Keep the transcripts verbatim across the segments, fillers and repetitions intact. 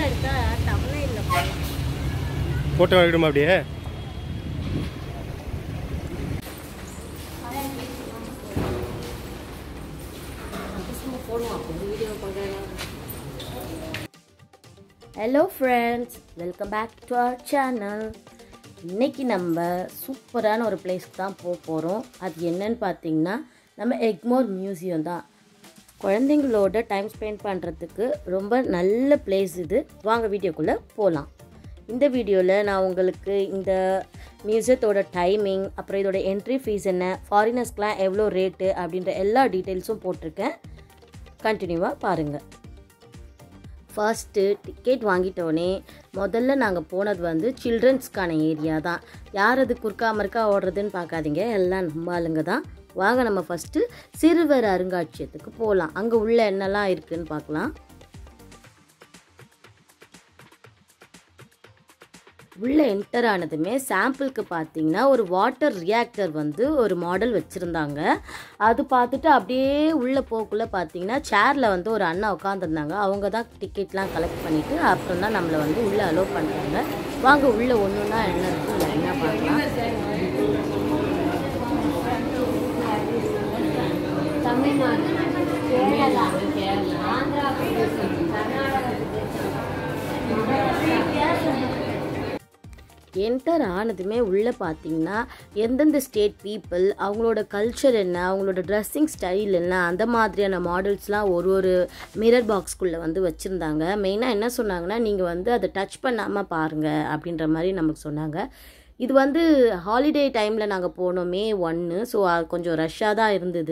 எடுத்தா தமிழே இல்லை ஃபோட்டோ எடுக்கணுமா அப்படியே? Hello friends, welcome back to our channel. இன்றைக்கி நம்ம சூப்பரான ஒரு பிளேஸ்க்கு தான் போக போகிறோம். அது என்னன்னு பார்த்தீங்கன்னா நம்ம எக்மோர் மியூசியம் தான். குழந்தைங்களோட டைம் ஸ்பெண்ட் பண்ணுறதுக்கு ரொம்ப நல்ல பிளேஸ் இது. வாங்க வீடியோக்குள்ளே போகலாம். இந்த வீடியோவில் நான் உங்களுக்கு இந்த மியூசியத்தோட டைமிங், அப்புறம் இதோட என்ட்ரி ஃபீஸ் என்ன, ஃபாரினர்ஸ்க்கெலாம் எவ்வளோ ரேட்டு அப்படின்ற எல்லா டீட்டெயில்ஸும் போட்டிருக்கேன். கண்டினியூவாக பாருங்கள். ஃபர்ஸ்ட்டு டிக்கெட் வாங்கிட்டோடனே முதல்ல நாங்கள் போனது வந்து சில்ட்ரன்ஸ்க்கான ஏரியா தான். யார் அது குறுக்கா மறுக்கா ஓடுறதுன்னு பார்க்காதீங்க, எல்லாம் நம்ம ஆளுங்க தான். வாங்க நம்ம ஃபஸ்ட்டு சிறுவர் அருங்காட்சியகத்துக்கு போகலாம். அங்கே உள்ள என்னெல்லாம் இருக்குதுன்னு பார்க்கலாம். உள்ளே என்டர் ஆனதுமே சாம்பிளுக்கு பார்த்தீங்கன்னா ஒரு வாட்டர் ரியாக்டர் வந்து ஒரு மாடல் வச்சுருந்தாங்க. அது பார்த்துட்டு அப்படியே உள்ளே போக்குள்ளே பார்த்தீங்கன்னா சேரில் வந்து ஒரு அண்ணா உட்காந்துருந்தாங்க. அவங்க தான் டிக்கெட்லாம் கலெக்ட் பண்ணிவிட்டு அப்புறம் தான் நம்மளை வந்து உள்ளே அலோவ் பண்ணுறாங்க. வாங்க உள்ளே ஒன்று ஒன்றா என்ன இருக்குது என்ன பார்க்கலாம். தமிழ்நாடு, கேரளா, ஆந்திரா பிரதேசம், கர்நாடகா, என்டர் ஆனதுமே உள்ளே பார்த்தீங்கன்னா எந்தெந்த ஸ்டேட் பீப்புள், அவங்களோட கல்ச்சர் என்ன, அவங்களோட ட்ரெஸ்ஸிங் ஸ்டைல் என்ன, அந்த மாதிரியான மாடல்ஸ்லாம் ஒரு ஒரு மிரர் பாக்ஸ்குள்ளே வந்து வச்சுருந்தாங்க. மெயினாக என்ன சொன்னாங்கன்னா, நீங்கள் வந்து அதை டச் பண்ணாமல் பாருங்கள் அப்படின்ற மாதிரி நமக்கு சொன்னாங்க. இது வந்து ஹாலிடே டைமில் நாங்கள் போனோம், மே ஒன்று. ஸோ அது கொஞ்சம் ரஷ்ஷாக தான் இருந்தது.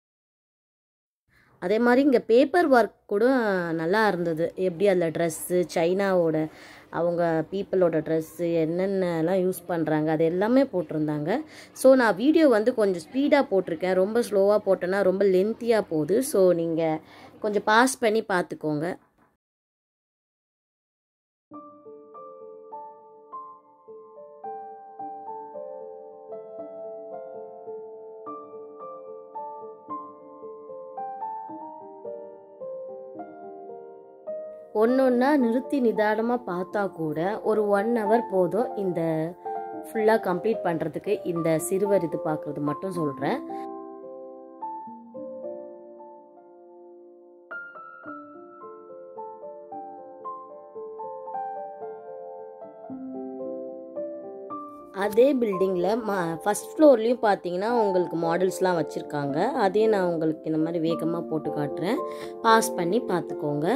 அதே மாதிரி இங்கே பேப்பர் ஒர்க் கூட நல்லா இருந்தது. எப்படி அதில் ட்ரெஸ்ஸு, சைனாவோட அவங்க பீப்புளோட ட்ரெஸ்ஸு என்னென்னலாம் யூஸ் பண்ணுறாங்க அது எல்லாமே போட்டிருந்தாங்க. ஸோ நான் வீடியோ வந்து கொஞ்சம் ஸ்பீடாக போட்டிருக்கேன். ரொம்ப ஸ்லோவாக போட்டேன்னா ரொம்ப லென்த்தியாக போகுது. ஸோ நீங்கள் கொஞ்சம் பாஸ் பண்ணி பார்த்துக்கோங்க. ஒன்று ஒன்றா நிறுத்தி நிதானமாக பார்த்தா கூட ஒரு ஒன் ஹவர் போதும் இந்த ஃபுல்லாக கம்ப்ளீட் பண்ணுறதுக்கு. இந்த சிறுவர் இது பார்க்குறது மட்டும் சொல்கிறேன். அதே பில்டிங்கில் மா ஃபஸ்ட் ஃப்ளோர்லேயும் பார்த்தீங்கன்னா உங்களுக்கு மாடல்ஸ்லாம் வச்சுருக்காங்க. அதே நான் உங்களுக்கு இந்த மாதிரி வேகமாக போட்டு காட்டுறேன், பாஸ் பண்ணி பார்த்துக்கோங்க.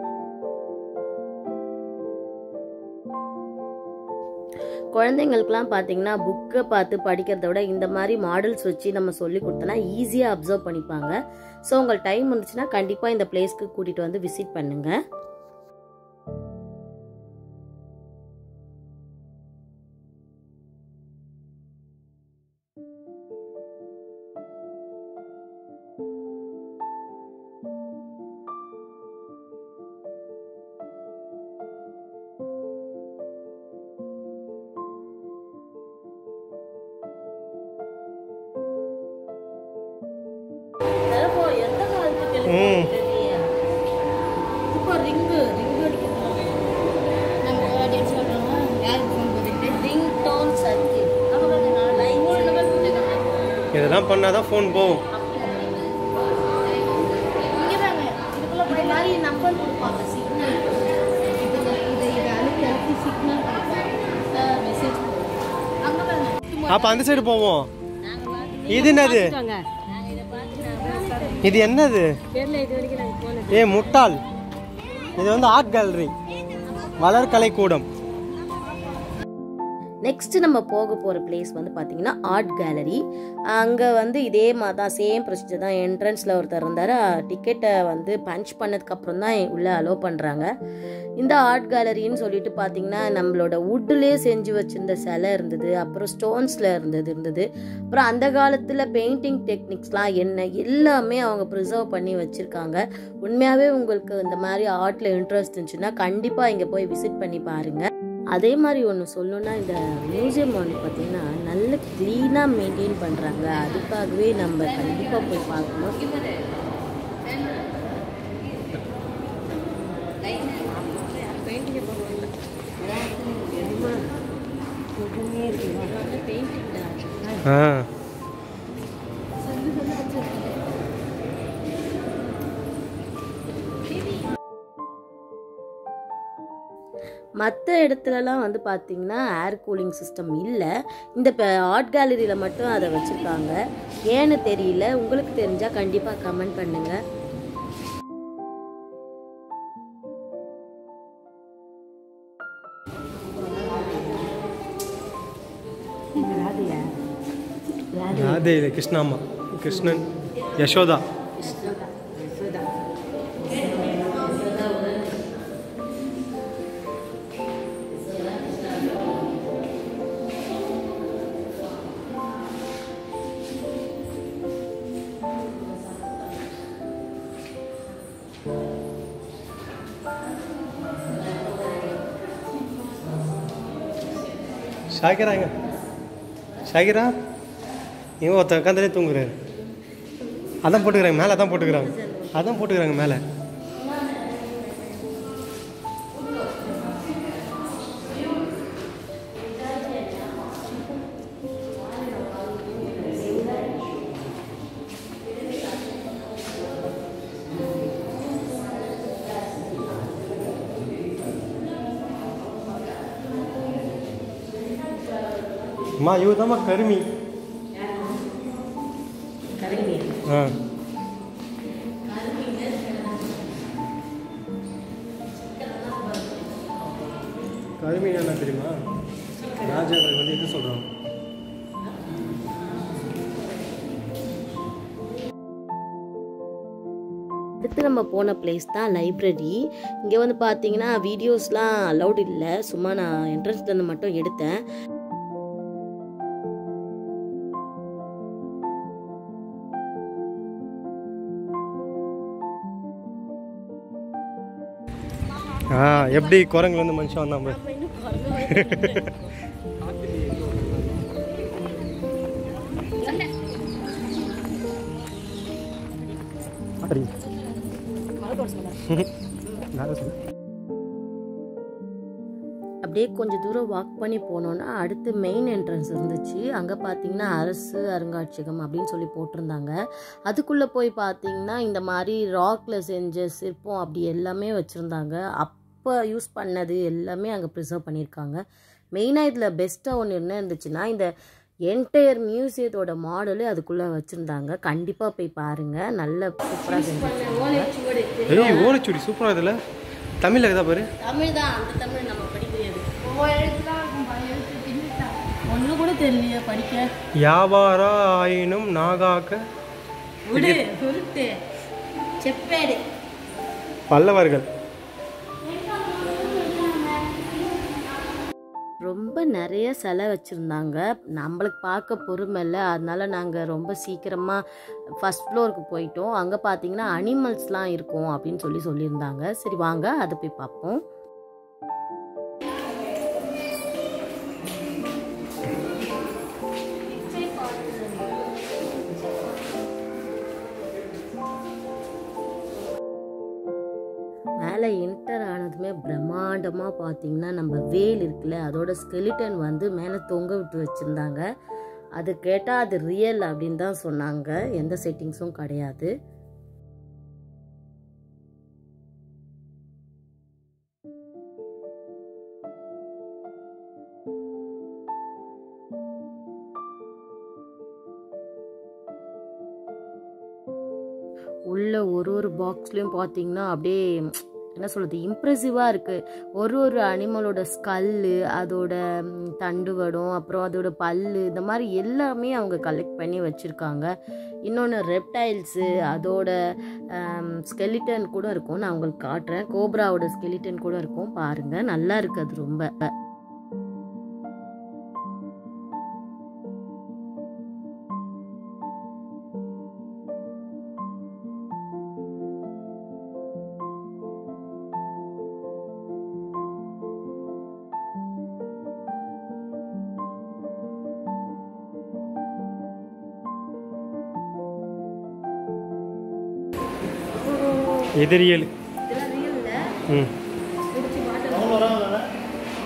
குழந்தைங்களுக்குலாம் பார்த்தீங்கன்னா புக்கை பார்த்து படிக்கிறத விட இந்த மாதிரி மாடல்ஸ் வச்சு நம்ம சொல்லி கொடுத்தோன்னா ஈஸியாக அப்சர்வ் பண்ணிப்பாங்க. ஸோ உங்களுக்கு டைம் இருந்துச்சுன்னா கண்டிப்பாக இந்த பிளேஸ்க்கு கூட்டிகிட்டு வந்து விசிட் பண்ணுங்கள். இதெல்லாம் பண்ணாதான் ஃபோன் போகும். அப்ப அந்த சைடு போவோம். இது என்னது? இது என்னது? ஏ முட்டாள், இது வந்து ஆர்ட் கேலரி, வளர்கலை கூடம். நெக்ஸ்ட் நம்ம போக போகிற பிளேஸ் வந்து பார்த்தீங்கன்னா ஆர்ட் கேலரி. அங்கே வந்து இதே மாதிரி தான், சேம் ப்ரொசீஜர் தான். என்ட்ரன்ஸில் ஒருத்தர் இருந்தார், டிக்கெட்டை வந்து பஞ்ச் பண்ணதுக்கப்புறம் தான் உள்ளே அலோவ் பண்ணுறாங்க. இந்த ஆர்ட் கேலரின்னு சொல்லிட்டு பார்த்தீங்கன்னா நம்மளோட வுட்லேயே செஞ்சு வச்சுருந்த சிலை இருந்தது, அப்புறம் ஸ்டோன்ஸில் இருந்தது இருந்தது அப்புறம் அந்த காலத்தில் பெயிண்டிங் டெக்னிக்ஸ்லாம் என்ன எல்லாமே அவங்க ப்ரிசர்வ் பண்ணி வச்சுருக்காங்க. உண்மையாகவே உங்களுக்கு இந்த மாதிரி ஆர்ட்டில் இன்ட்ரெஸ்ட் இருந்துச்சுன்னா கண்டிப்பாக இங்கே போய் விசிட் பண்ணி பாருங்கள். அதே மாதிரி ஒன்று சொல்லணுன்னா, இந்த மியூசியம் வந்து பார்த்திங்கன்னா நல்ல க்ளீனாக மெயின்டைன் பண்ணுறாங்க. அதுக்காகவே நம்ம கண்டிப்பாக போய் பார்க்கணும். பெயிண்டிங்கை பார்க்கல பெயிண்டிங் ஆ மற்ற இடத்துலலாம் வந்து பார்த்திங்கன்னா ஏர் கூலிங் சிஸ்டம் இல்லை. இந்த இப்போ ஆர்ட் கேலரியில் மட்டும் அதை வச்சுருக்காங்க. ஏன்னு தெரியல. உங்களுக்கு தெரிஞ்சால் கண்டிப்பாக கமெண்ட் பண்ணுங்கள். ராதே இல்லை, கிருஷ்ணாம்மா, கிருஷ்ணன், யசோதா. ஷாகிராங்க, ஷாகிரா இவன் ஒருத்தன் உட்காந்துலே தூங்குறாரு. அதான் போட்டுக்கிறாங்க மேலே, அதான் போட்டுக்கிறாங்க அதான் போட்டுக்கிறாங்க மேலே. அம்மா இவதாம்மா கருமி. ஆ கருமீன் என்ன தெரியுமா? ராஜாக்கள் வந்து இது சொல்கிறாங்க. அடுத்து நம்ம போன பிளேஸ் தான் லைப்ரரி. இங்கே வந்து பார்த்தீங்கன்னா வீடியோஸ்லாம் அலௌட் இல்லை. சும்மா நான் என்ட்ரன்ஸ்லேருந்து மட்டும் எடுத்தேன். ஆ எப்படி குரங்குலேருந்து மனுஷன் வந்தான் போய். அப்படியே கொஞ்சம் தூரம் வாக் பண்ணி போனோன்னா அடுத்து மெயின் என்ட்ரன்ஸ் இருந்துச்சு. அங்கே பார்த்தீங்கன்னா அரசு அருங்காட்சியகம் அப்படின்னு சொல்லி போட்டிருந்தாங்க. அதுக்குள்ளே போய் பார்த்தீங்கன்னா இந்த மாதிரி ராக்கில் செஞ்ச சிற்பம் அப்படி எல்லாமே வச்சுருந்தாங்க. அப்போ யூஸ் பண்ணது எல்லாமே அங்கே ப்ரிசர்வ் பண்ணியிருக்காங்க. மெயினாக இதில் பெஸ்ட்டாக ஒன்று என்ன இருந்துச்சுன்னா இந்த என்டையர் மியூசியத்தோட மாடலு அதுக்குள்ளே வச்சுருந்தாங்க. கண்டிப்பாக போய் பாருங்கள். நல்ல சூப்பராக செஞ்சுருக்காங்க. ஏய் ஓலைச்சுவடி சூப்பராக இதில் தமிழில் இருக்குதா பாரு. தமிழ் தான், அந்த தமிழ் நம்ம படிக்கிறது ஒன்று கூட தெரியலையே படிக்க. வியாபார ஆயினும் நாகாக்க விடு உருட்டு செப்பேடு. பல்லவர்கள் ரொம்ப நிறைய சிலை வச்சுருந்தாங்க. நம்மளுக்கு பார்க்க பொறுமை இல்லை. அதனால நாங்கள் ரொம்ப சீக்கிரமாக ஃபஸ்ட் ஃப்ளோருக்கு போயிட்டோம். அங்கே பார்த்தீங்கன்னா அனிமல்ஸ்லாம் இருக்கும் அப்படின்னு சொல்லி சொல்லியிருந்தாங்க. சரி வாங்க அதை போய் பார்ப்போம். மேலே என்டர் ஆனதுமே பிரம்மாண்டமாக பார்த்தீங்கன்னா நம்ம வேல் இருக்குல்ல அதோட ஸ்கெலிட்டன் வந்து மேலே தொங்க விட்டு வச்சுருந்தாங்க. அது கேட்டால் அது ரியல் அப்படின்னு தான் சொன்னாங்க. எந்த செட்டிங்ஸும் கிடையாது. உள்ள ஒரு ஒரு பாக்ஸ்லேயும் பார்த்தீங்கன்னா அப்படியே என்ன சொல்கிறது இம்ப்ரெசிவாக இருக்குது. ஒரு ஒரு அனிமலோட ஸ்கல்லு, அதோட தண்டுவடம், அப்புறம் அதோட பல்லு, இந்த மாதிரி எல்லாமே அவங்க கலெக்ட் பண்ணி வச்சுருக்காங்க. இன்னொன்று ரெப்டைல்ஸு அதோட ஸ்கெலிட்டன் கூட இருக்கும். நான் உங்களுக்கு காட்டுறேன். கோப்ராவோட ஸ்கெலிட்டன் கூட இருக்கும். பாருங்கள், நல்லா இருக்குது அது ரொம்ப. எதிரியல். ம்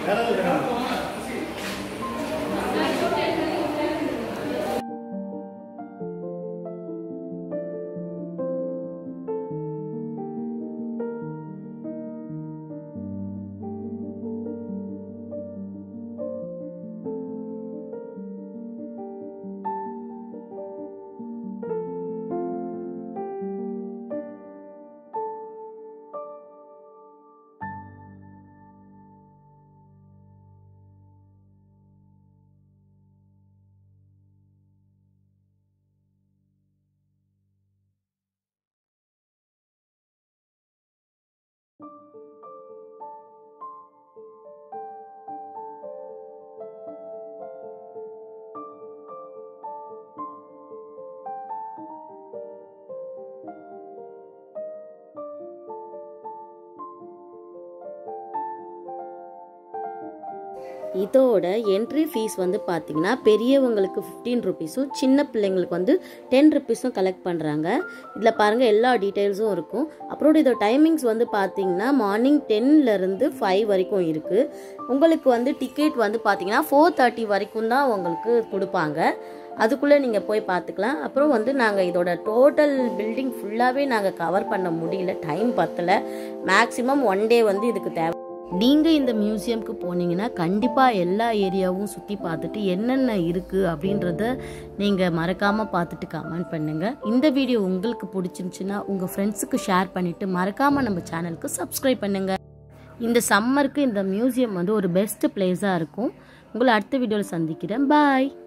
இதோட என்ட்ரி ஃபீஸ் வந்து பார்த்தீங்கன்னா பெரியவங்களுக்கு ஃபிஃப்டீன் ருபீஸும் சின்ன பிள்ளைங்களுக்கு வந்து டென் ருபீஸும் கலெக்ட் பண்ணுறாங்க. இதில் பாருங்கள் எல்லா டீட்டெயில்ஸும் இருக்கும். அப்புறம் இதோட டைமிங்ஸ் வந்து பார்த்தீங்கன்னா மார்னிங் டென்லேருந்து ஃபைவ் வரைக்கும் இருக்குது. உங்களுக்கு வந்து டிக்கெட் வந்து பார்த்தீங்கன்னா ஃபோர் தேர்ட்டி வரைக்கும் தான் உங்களுக்கு கொடுப்பாங்க. அதுக்குள்ளே நீங்கள் போய் பார்த்துக்கலாம். அப்புறம் வந்து நாங்கள் இதோட டோட்டல் பில்டிங் ஃபுல்லாகவே நாங்கள் கவர் பண்ண முடியல, டைம் பத்தலை. மேக்ஸிமம் ஒன் டே வந்து இதுக்கு தேவை. நீங்கள் இந்த மியூசியம்க்கு போனீங்கன்னா கண்டிப்பாக எல்லா ஏரியாவும் சுற்றி பார்த்துட்டு என்னென்ன இருக்குது அப்படின்றத நீங்கள் மறக்காமல் பார்த்துட்டு கமெண்ட் பண்ணுங்கள். இந்த வீடியோ உங்களுக்கு பிடிச்சிருந்துச்சுன்னா உங்கள் ஃப்ரெண்ட்ஸுக்கு ஷேர் பண்ணிவிட்டு மறக்காமல் நம்ம சேனலுக்கு சப்ஸ்கிரைப் பண்ணுங்கள். இந்த சம்மருக்கு இந்த மியூசியம் வந்து ஒரு பெஸ்ட் பிளேஸாக இருக்கும். உங்களை அடுத்த வீடியோவில் சந்திக்கிறேன். பாய்.